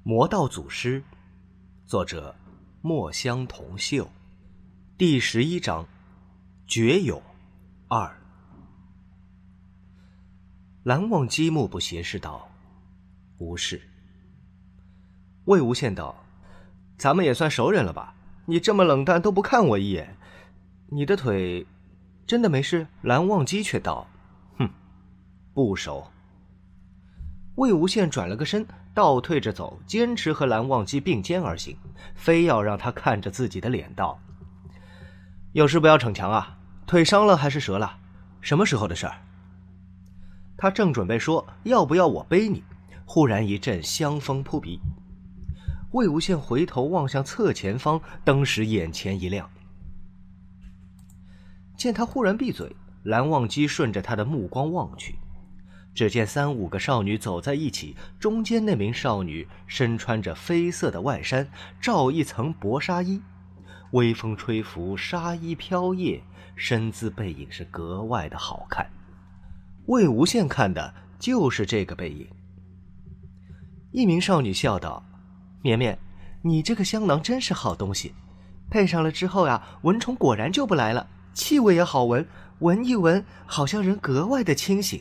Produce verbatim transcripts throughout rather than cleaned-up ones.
魔道祖师，作者墨香铜臭，第十一章，绝友二。蓝忘机目不斜视道：“无事。”魏无羡道：“咱们也算熟人了吧？你这么冷淡都不看我一眼，你的腿真的没事？”蓝忘机却道：“哼，不熟。”魏无羡转了个身，倒退着走，坚持和蓝忘机并肩而行，非要让他看着自己的脸道：“有事不要逞强啊，腿伤了还是折了？什么时候的事儿？”他正准备说要不要我背你，忽然一阵香风扑鼻。魏无羡回头望向侧前方，当时眼前一亮。见他忽然闭嘴，蓝忘机顺着他的目光望去，只见三五个少女走在一起，中间那名少女身穿着绯色的外衫，罩一层薄纱衣，微风吹拂，纱衣飘曳，身姿背影是格外的好看。魏无羡看的就是这个背影。一名少女笑道：“绵绵，你这个香囊真是好东西，配上了之后呀、啊，蚊虫果然就不来了，气味也好闻，闻一闻好像人格外的清醒。”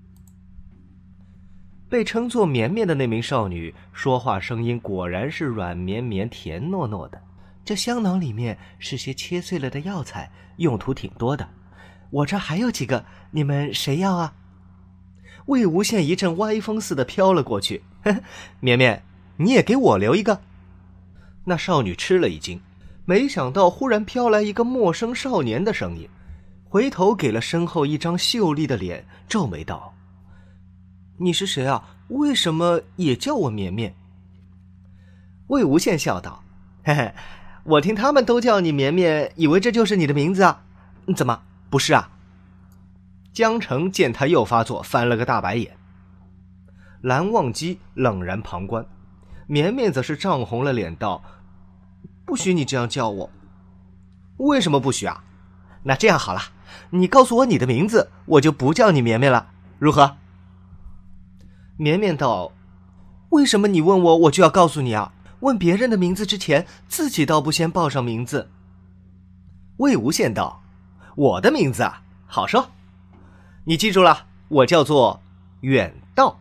被称作绵绵的那名少女说话声音果然是软绵绵甜糯糯的。这香囊里面是些切碎了的药材，用途挺多的，我这还有几个，你们谁要啊？魏无羡一阵歪风似的飘了过去，呵呵，绵绵，你也给我留一个。那少女吃了一惊，没想到忽然飘来一个陌生少年的声音，回头给了身后一张秀丽的脸，皱眉道：“你是谁啊？为什么也叫我绵绵？”魏无羡笑道：“嘿嘿，我听他们都叫你绵绵，以为这就是你的名字啊？怎么不是啊？”江澄见他又发作，翻了个大白眼。蓝忘机冷然旁观，绵绵则是涨红了脸道：“不许你这样叫我。”“为什么不许啊？那这样好了，你告诉我你的名字，我就不叫你绵绵了，如何？”绵绵道：“为什么你问我，我就要告诉你啊？问别人的名字之前，自己倒不先报上名字。”魏无羡道：“我的名字啊，好说，你记住了，我叫做远道。”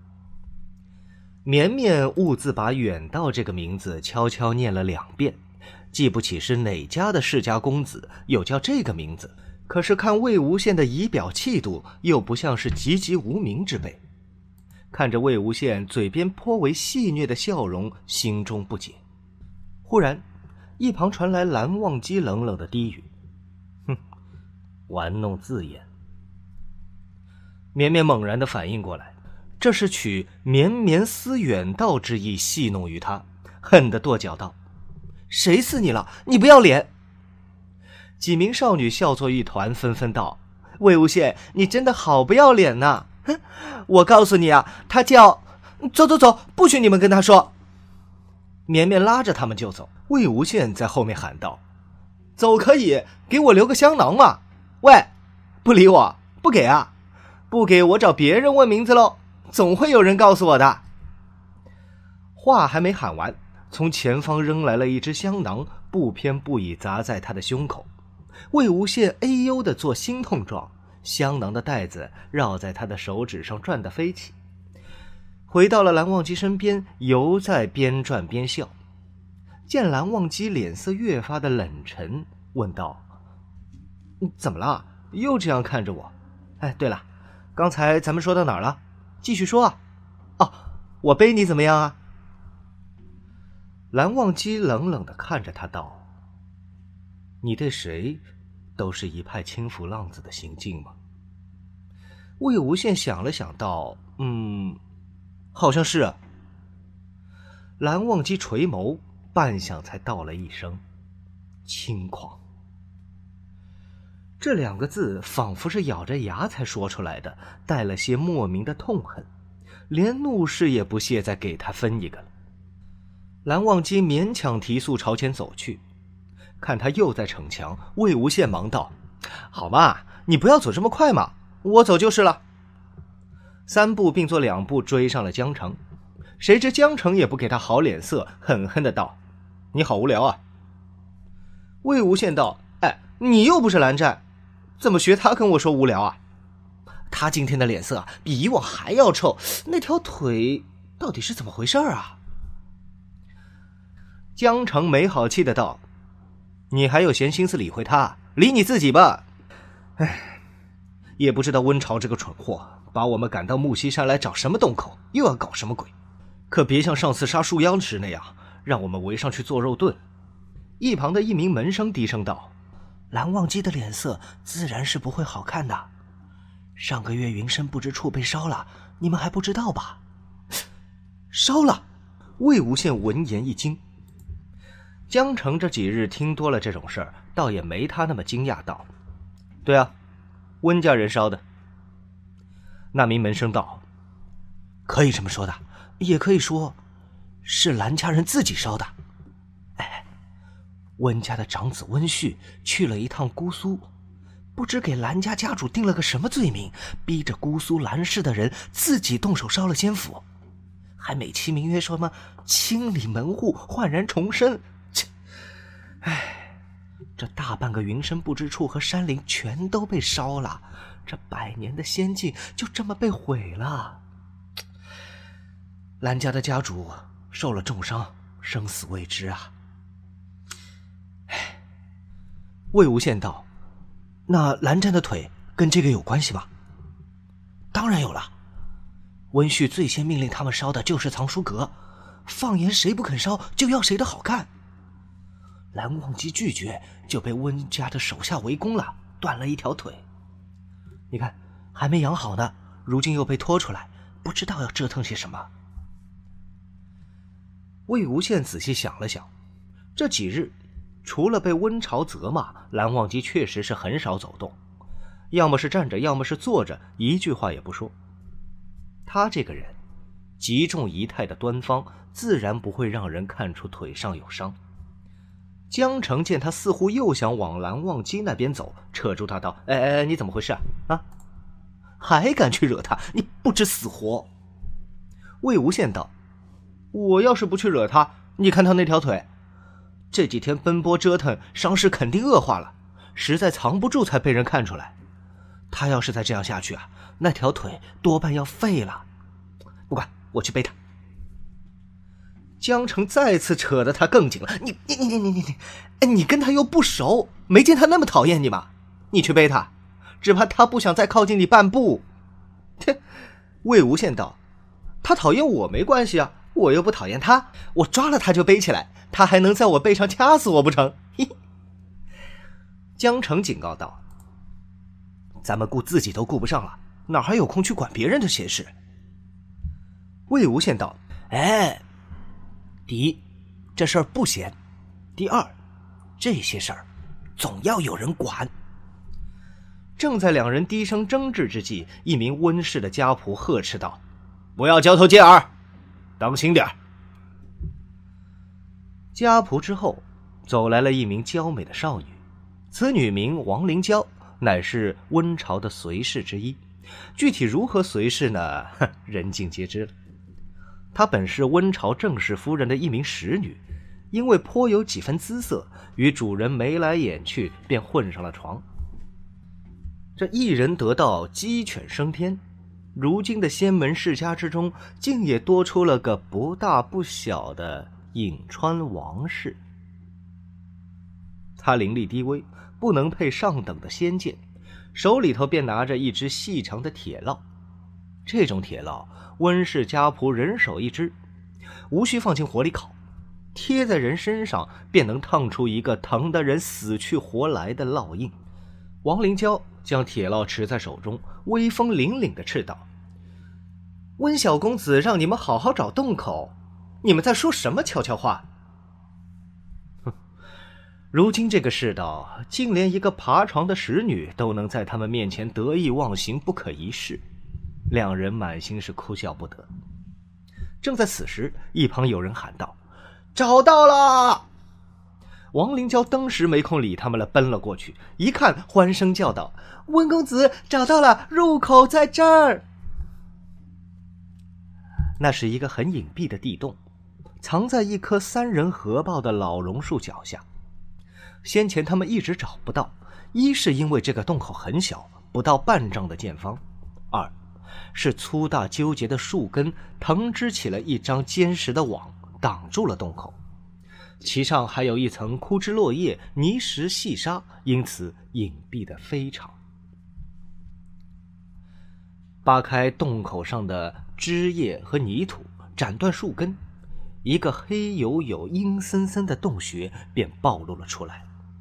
绵绵兀自把远道这个名字悄悄念了两遍，记不起是哪家的世家公子有叫这个名字，可是看魏无羡的仪表气度，又不像是籍籍无名之辈。看着魏无羡嘴边颇为戏谑的笑容，心中不解。忽然一旁传来蓝忘机冷冷的低语：“哼，玩弄字眼。”绵绵猛然地反应过来，这是取绵绵思远道之意戏弄于他，恨得跺脚道：“谁死你了？你不要脸！”几名少女笑作一团，纷纷道：“魏无羡，你真的好不要脸呐！哼，我告诉你啊，他叫……走走走，不许你们跟他说。”绵绵拉着他们就走，魏无羡在后面喊道：“走可以，给我留个香囊嘛！喂，不理我，不给啊？不给我找别人问名字喽，总会有人告诉我的。”话还没喊完，从前方扔来了一只香囊，不偏不倚砸在他的胸口。魏无羡哎呦的做心痛状，香囊的带子绕在他的手指上转得飞起。回到了蓝忘机身边，犹在边转边笑。见蓝忘机脸色越发的冷沉，问道：“怎么了？又这样看着我？哎，对了，刚才咱们说到哪儿了？继续说啊。哦，我背你怎么样啊？”蓝忘机冷冷地看着他道：“你对谁都是一派轻浮浪子的行径吗？”魏无羡想了想道：“嗯，好像是啊。”蓝忘机垂眸，半晌才道了一声：“轻狂。”这两个字仿佛是咬着牙才说出来的，带了些莫名的痛恨，连怒视也不屑再给他分一个了。蓝忘机勉强提速朝前走去，看他又在逞强，魏无羡忙道：“好嘛，你不要走这么快嘛，我走就是了。”三步并作两步追上了江城， 谁知江城也不给他好脸色，狠狠的道：“你好无聊啊！”魏无羡道：“哎，你又不是蓝湛，怎么学他跟我说无聊啊？”他今天的脸色比以往还要臭，那条腿到底是怎么回事啊？江城没好气的道：“你还有闲心思理会他，理你自己吧。哎，也不知道温巢这个蠢货把我们赶到木溪山来找什么洞口，又要搞什么鬼，可别像上次杀树妖时那样让我们围上去做肉盾。”一旁的一名门生低声道：“蓝忘机的脸色自然是不会好看的，上个月云深不知处被烧了，你们还不知道吧？”烧了！魏无羡闻言一惊。江城这几日听多了这种事儿，倒也没他那么惊讶，道：“对啊，温家人烧的。”那名门生道：“可以这么说的，也可以说是蓝家人自己烧的。哎，温家的长子温煦去了一趟姑苏，不知给蓝家家主定了个什么罪名，逼着姑苏蓝氏的人自己动手烧了仙府，还美其名曰什么清理门户、焕然重生。切，哎，这大半个云深不知处和山林全都被烧了，这百年的仙境就这么被毁了。蓝家的家主受了重伤，生死未知啊。”哎，魏无羡道：“那蓝湛的腿跟这个有关系吗？”“当然有了，温煦最先命令他们烧的就是藏书阁，放言谁不肯烧就要谁的好看。蓝忘机拒绝，就被温家的手下围攻了，断了一条腿。你看还没养好呢，如今又被拖出来，不知道要折腾些什么。”魏无羡仔细想了想，这几日除了被温巢责骂，蓝忘机确实是很少走动，要么是站着，要么是坐着，一句话也不说。他这个人极重仪态的端方，自然不会让人看出腿上有伤。江城见他似乎又想往蓝忘机那边走，扯住他道：“哎哎，你怎么回事啊？啊，还敢去惹他？你不知死活！”魏无羡道：“我要是不去惹他，你看他那条腿，这几天奔波折腾，伤势肯定恶化了，实在藏不住才被人看出来。他要是再这样下去啊，那条腿多半要废了。不管，我去背他。”江城再次扯得他更紧了：“你你你你你你你，你跟他又不熟，没见他那么讨厌你吗？你去背他，只怕他不想再靠近你半步。”切！魏无羡道：“他讨厌我没关系啊，我又不讨厌他，我抓了他就背起来，他还能在我背上掐死我不成？”嘿嘿。江城警告道：“咱们顾自己都顾不上了，哪还有空去管别人的闲事？”魏无羡道：“哎，第一，这事儿不闲；第二，这些事儿总要有人管。”正在两人低声争执之际，一名温氏的家仆呵斥道：“不要交头接耳，当心点儿。”家仆之后走来了一名娇美的少女，此女名王灵娇，乃是温巢的随侍之一。具体如何随侍呢？人尽皆知了。她本是温巢正室夫人的一名使女，因为颇有几分姿色，与主人眉来眼去，便混上了床。这一人得道，鸡犬升天，如今的仙门世家之中，竟也多出了个不大不小的颍川王氏。他灵力低微，不能配上等的仙剑，手里头便拿着一只细长的铁烙。这种铁烙，温氏家仆人手一只，无需放进火里烤，贴在人身上便能烫出一个疼得人死去活来的烙印。王灵娇将铁烙持在手中，威风凛凛地斥道：“温小公子让你们好好找洞口，你们在说什么悄悄话？”哼，如今这个世道，竟连一个爬床的使女都能在他们面前得意忘形，不可一世。两人满心是哭笑不得。正在此时，一旁有人喊道：“找到了！”王灵娇当时没空理他们了，奔了过去，一看，欢声叫道：“温公子找到了，入口在这儿！” 那是一个很隐蔽的地洞，藏在一棵三人合抱的老榕树脚下。先前他们一直找不到，一是因为这个洞口很小，不到半丈的见方；二是粗大纠结的树根藤织起了一张坚实的网，挡住了洞口，其上还有一层枯枝落叶、泥石细沙，因此隐蔽得非常。扒开洞口上的枝叶和泥土，斩断树根，一个黑黝黝、阴森森的洞穴便暴露了出来。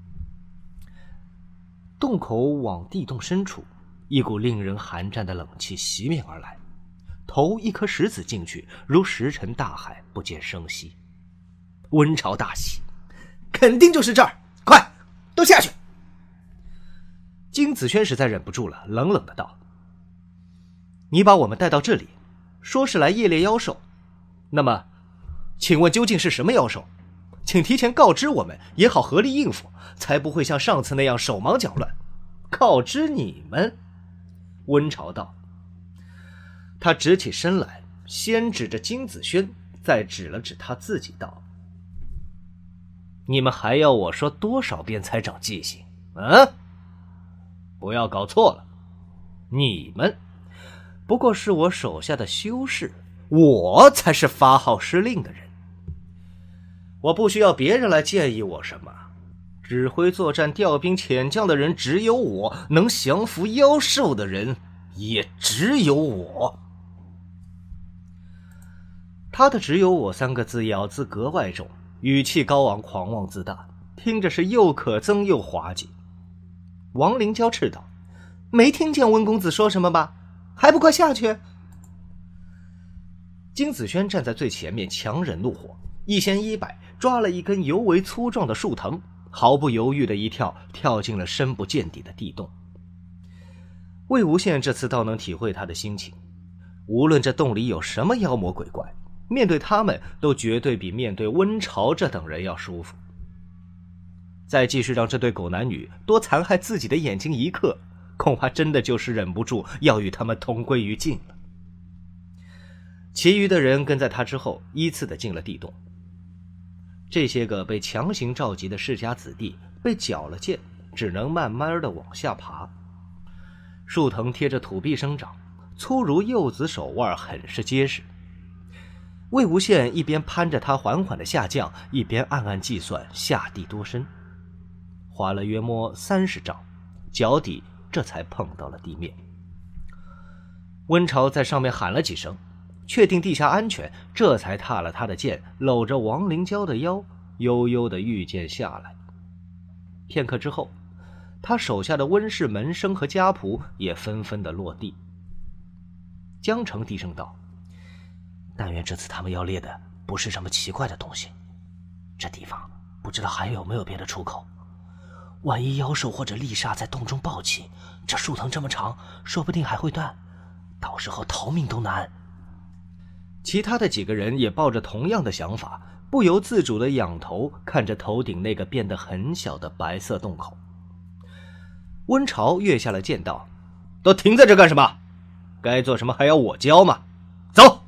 洞口往地洞深处，一股令人寒战的冷气袭面而来，投一颗石子进去，如石沉大海，不见声息。温潮大喜，肯定就是这儿，快，都下去！金子轩实在忍不住了，冷冷的道：“你把我们带到这里，说是来夜猎妖兽，那么，请问究竟是什么妖兽？请提前告知我们，也好合力应付，才不会像上次那样手忙脚乱。”告知你们？温潮道。他直起身来，先指着金子轩，再指了指他自己道：“你们还要我说多少遍才长记性？啊？不要搞错了，你们不过是我手下的修士，我才是发号施令的人。我不需要别人来建议我什么，指挥作战、调兵遣将的人只有我，能降服妖兽的人也只有我。”他的只有我三个字咬字格外重，语气高昂，狂妄自大，听着是又可憎又滑稽。王灵娇斥道：“没听见温公子说什么吧？还不快下去！”金子轩站在最前面，强忍怒火，一掀衣摆，抓了一根尤为粗壮的树藤，毫不犹豫的一跳，跳进了深不见底的地洞。魏无羡这次倒能体会他的心情，无论这洞里有什么妖魔鬼怪，面对他们都绝对比面对温潮这等人要舒服。再继续让这对狗男女多残害自己的眼睛一刻，恐怕真的就是忍不住要与他们同归于尽了。其余的人跟在他之后，依次的进了地洞。这些个被强行召集的世家子弟被缴了剑，只能慢慢的往下爬。树藤贴着土壁生长，粗如柚子手腕，很是结实。魏无羡一边攀着它缓缓的下降，一边暗暗计算下地多深。滑了约摸三十丈，脚底这才碰到了地面。温潮在上面喊了几声，确定地下安全，这才踏了他的剑，搂着王灵娇的腰，悠悠地御剑下来。片刻之后，他手下的温氏门生和家仆也纷纷地落地。江澄低声道：“但愿这次他们要猎的不是什么奇怪的东西，这地方不知道还有没有别的出口。万一妖兽或者利煞在洞中暴起，这树藤这么长，说不定还会断，到时候逃命都难。”其他的几个人也抱着同样的想法，不由自主地仰头看着头顶那个变得很小的白色洞口。温潮跃下了剑道：“都停在这干什么？该做什么还要我教吗？走！”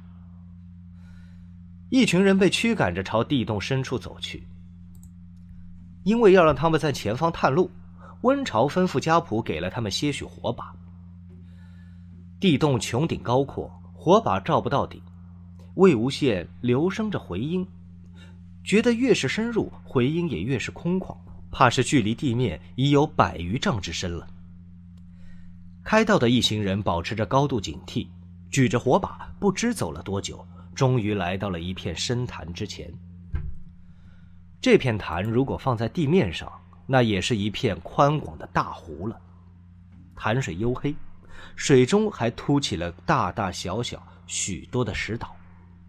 一群人被驱赶着朝地洞深处走去。因为要让他们在前方探路，温潮吩咐家仆给了他们些许火把。地洞穹顶高阔，火把照不到顶，魏无羡留声着回音，觉得越是深入，回音也越是空旷，怕是距离地面已有百余丈之深了。开道的一行人保持着高度警惕，举着火把，不知走了多久，终于来到了一片深潭之前。这片潭如果放在地面上，那也是一片宽广的大湖了。潭水黝黑，水中还凸起了大大小小许多的石岛。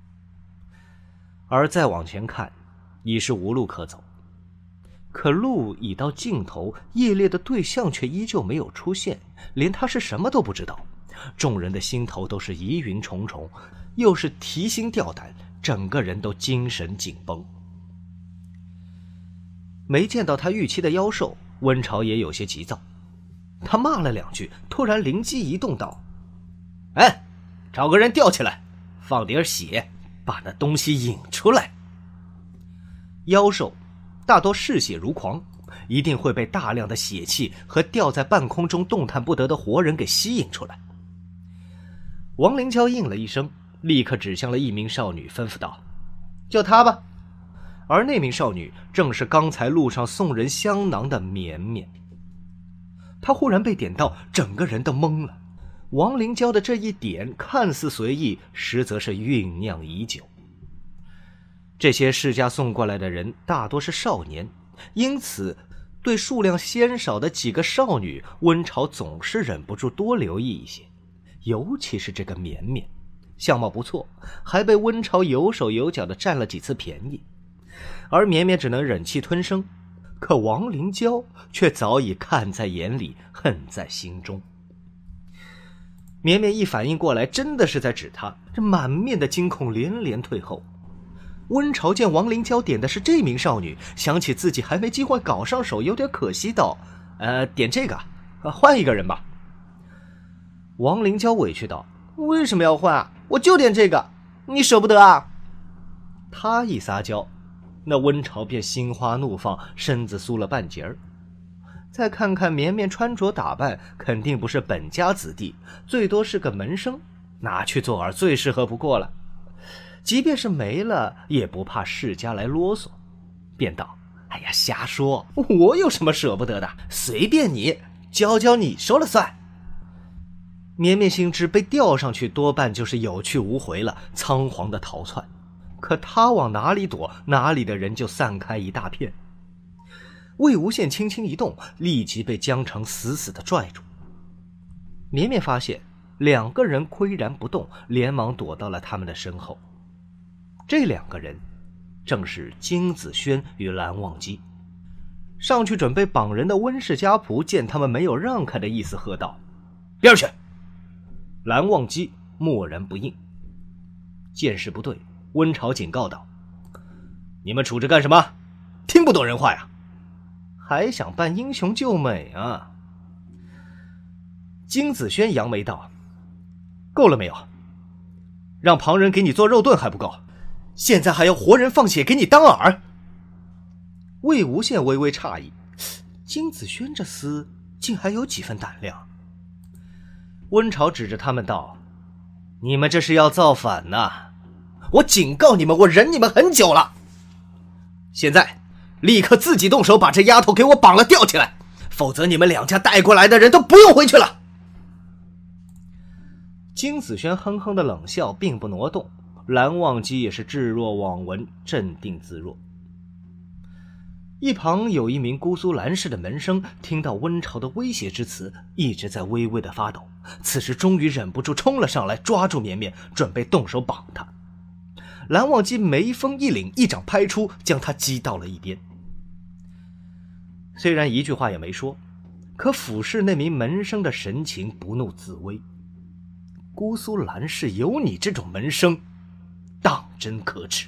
而再往前看，已是无路可走。可路已到尽头，夜猎的对象却依旧没有出现，连他是什么都不知道。众人的心头都是疑云重重，又是提心吊胆，整个人都精神紧绷。没见到他预期的妖兽，温潮也有些急躁。他骂了两句，突然灵机一动道：“哎，找个人吊起来， 放点血，把那东西引出来。妖兽大多嗜血如狂，一定会被大量的血气和吊在半空中动弹不得的活人给吸引出来。亡灵蛟应了一声，立刻指向了一名少女，吩咐道：就她吧。而那名少女正是刚才路上送人香囊的绵绵。她忽然被点到，整个人都懵了。亡灵蛟的这一点看似随意，实则是酝酿已久。这些世家送过来的人大多是少年，因此对数量鲜少的几个少女，温潮总是忍不住多留意一些。尤其是这个绵绵，相貌不错，还被温潮有手有脚地占了几次便宜。而绵绵只能忍气吞声，可亡灵蛟却早已看在眼里，恨在心中。绵绵一反应过来，真的是在指他，这满面的惊恐，连连退后。温潮见亡灵蛟点的是这名少女，想起自己还没机会搞上手，有点可惜道：呃，点这个，换一个人吧。亡灵蛟委屈道：为什么要换啊？我就点这个，你舍不得啊？他一撒娇，那温潮便心花怒放，身子酥了半截儿。再看看绵绵穿着打扮，肯定不是本家子弟，最多是个门生，拿去做饵最适合不过了。即便是没了，也不怕世家来啰嗦，便道：哎呀，瞎说，我有什么舍不得的，随便你，娇娇你说了算。绵绵心知被吊上去多半就是有去无回了，仓皇的逃窜。可他往哪里躲，哪里的人就散开一大片。魏无羡轻轻一动，立即被江城死死地拽住。绵绵发现两个人岿然不动，连忙躲到了他们的身后。这两个人正是金子轩与蓝忘机。上去准备绑人的温氏家仆见他们没有让开的意思，喝道：边去！蓝忘机默然不应。见势不对，温潮警告道：你们杵着干什么？听不懂人话呀？还想扮英雄救美啊？金子轩扬眉道：够了没有？让旁人给你做肉盾还不够，现在还要活人放血给你当饵？魏无羡微微诧异，金子轩这厮竟还有几分胆量。温潮指着他们道：你们这是要造反呐！我警告你们，我忍你们很久了。现在立刻自己动手把这丫头给我绑了吊起来，否则你们两家带过来的人都不用回去了。金子轩哼哼的冷笑，并不挪动。蓝忘机也是置若罔闻，镇定自若。一旁有一名姑苏蓝氏的门生，听到温潮的威胁之词，一直在微微的发抖。此时终于忍不住冲了上来，抓住绵绵，准备动手绑他。蓝忘机眉峰一凛，一掌拍出，将他击到了一边。虽然一句话也没说，可俯视那名门生的神情不怒自威。姑苏蓝氏有你这种门生，当真可耻。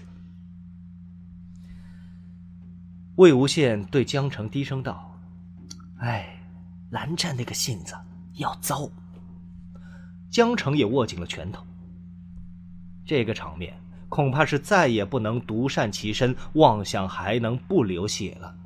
魏无羡对江城低声道：哎，蓝湛那个性子要糟。江城也握紧了拳头。这个场面恐怕是再也不能独善其身，妄想还能不流血了。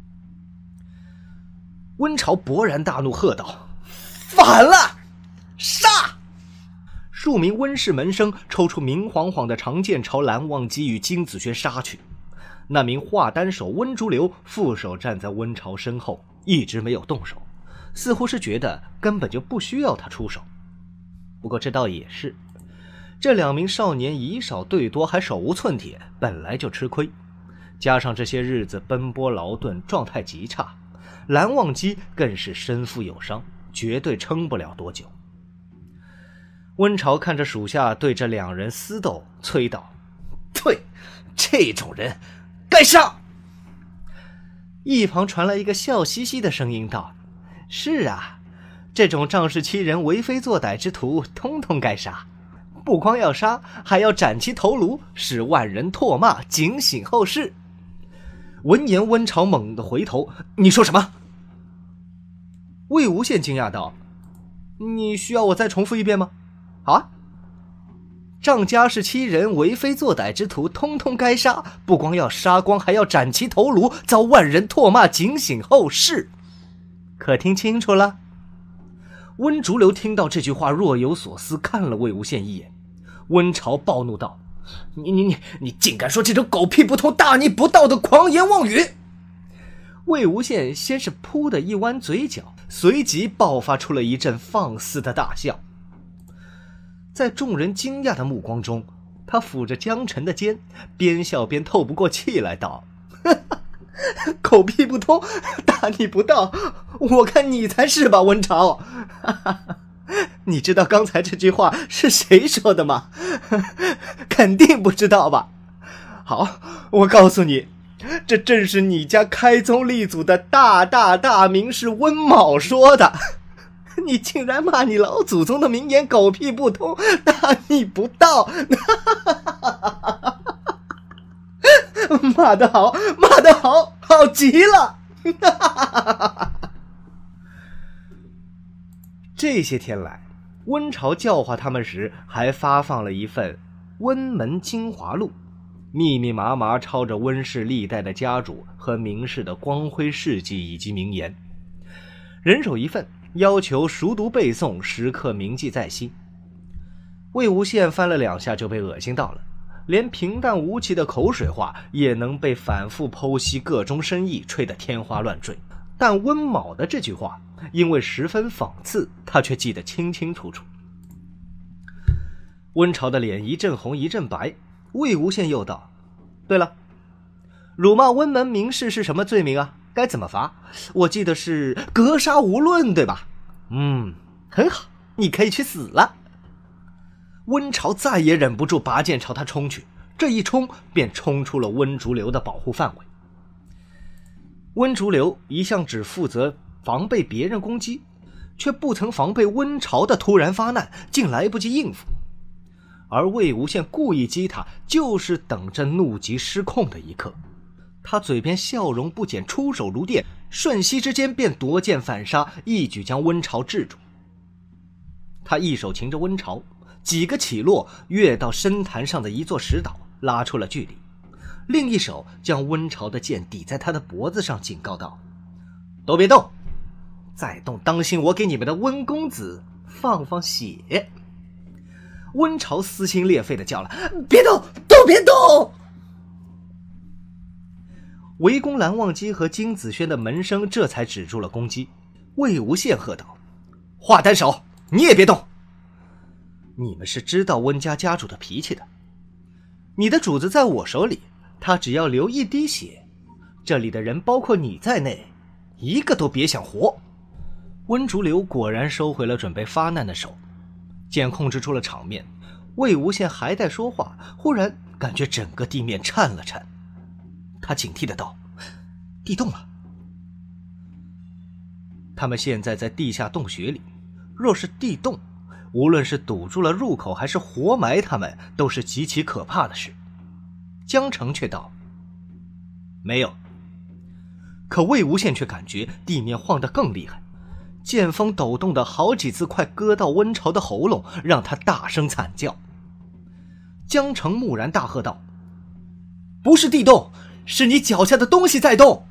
温潮勃然大怒，喝道：反了，杀！数名温氏门生抽出明晃晃的长剑，朝蓝忘机与金子轩杀去。那名华单手温竹流负手站在温潮身后，一直没有动手，似乎是觉得根本就不需要他出手。不过这倒也是，这两名少年以少对多，还手无寸铁，本来就吃亏，加上这些日子奔波劳顿，状态极差，蓝忘机更是身负有伤，绝对撑不了多久。温潮看着属下对这两人厮斗，催道：对，这种人该杀！一旁传来一个笑嘻嘻的声音道：是啊，这种仗势欺人、为非作歹之徒通通该杀，不光要杀，还要斩其头颅，使万人唾骂，警醒后世。闻言，温潮猛地回头：你说什么？魏无羡惊讶道：你需要我再重复一遍吗？好啊。 仗家世欺人、为非作歹之徒，通通该杀！不光要杀光，还要斩其头颅，遭万人唾骂，警醒后世。可听清楚了？温竹流听到这句话，若有所思，看了魏无羡一眼。温潮暴怒道：“你你你你竟敢说这种狗屁不通、大逆不道的狂言妄语！”魏无羡先是噗的一弯嘴角，随即爆发出了一阵放肆的大笑。在众人惊讶的目光中，他抚着江辰的肩，边笑边透不过气来道：“狗屁不通，大逆不道，我看你才是吧，温潮。你知道刚才这句话是谁说的吗？肯定不知道吧？好，我告诉你，这正是你家开宗立祖的大大大名士温某说的。你竟然骂你老祖宗的名言狗屁不通，大逆不道。骂得好，骂得好，好极了。这些天来，温潮教化他们时，还发放了一份《温门精华录》，密密麻麻抄着温氏历代的家主和名士的光辉事迹以及名言，人手一份，要求熟读背诵，时刻铭记在心。魏无羡翻了两下就被恶心到了，连平淡无奇的口水话也能被反复剖析各中深意，吹得天花乱坠。但温某的这句话因为十分讽刺，他却记得清清楚楚。温潮的脸一阵红一阵白，魏无羡又道：“对了，辱骂温门名士是什么罪名啊？该怎么罚？我记得是格杀无论，对吧？”“嗯，很好，你可以去死了。”温潮再也忍不住，拔剑朝他冲去，这一冲便冲出了温竹流的保护范围。温竹流一向只负责防备别人攻击，却不曾防备温潮的突然发难，竟来不及应付。而魏无羡故意激他，就是等着怒极失控的一刻。他嘴边笑容不减，出手如电，瞬息之间便夺剑反杀，一举将温潮制住。他一手擎着温潮，几个起落跃到深潭上的一座石岛，拉出了距离，另一手将温潮的剑抵在他的脖子上，警告道：“都别动，再动当心我给你们的温公子放放血。”温潮撕心裂肺地叫了：“别动，都别动！”围攻蓝忘机和金子轩的门生这才止住了攻击。魏无羡喝道：“华单手，你也别动！你们是知道温家家主的脾气的，你的主子在我手里，他只要流一滴血，这里的人包括你在内，一个都别想活。”温竹流果然收回了准备发难的手，见控制住了场面，魏无羡还待说话，忽然感觉整个地面颤了颤。他警惕的道：“地动了。”他们现在在地下洞穴里，若是地动，无论是堵住了入口还是活埋他们，都是极其可怕的事。江澄却道：“没有。”可魏无羡却感觉地面晃得更厉害，剑锋抖动的好几次快割到温潮的喉咙，让他大声惨叫。江澄蓦然大喝道：“不是地动，是你脚下的东西在动！”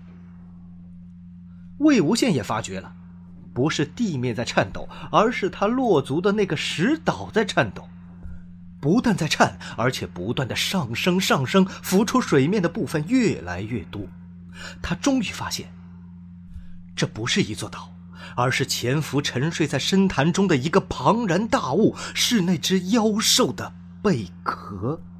魏无羡也发觉了，不是地面在颤抖，而是他落足的那个石岛在颤抖，不但在颤，而且不断的上升上升，浮出水面的部分越来越多。他终于发现，这不是一座岛，而是潜伏沉睡在深潭中的一个庞然大物，是那只妖兽的贝壳。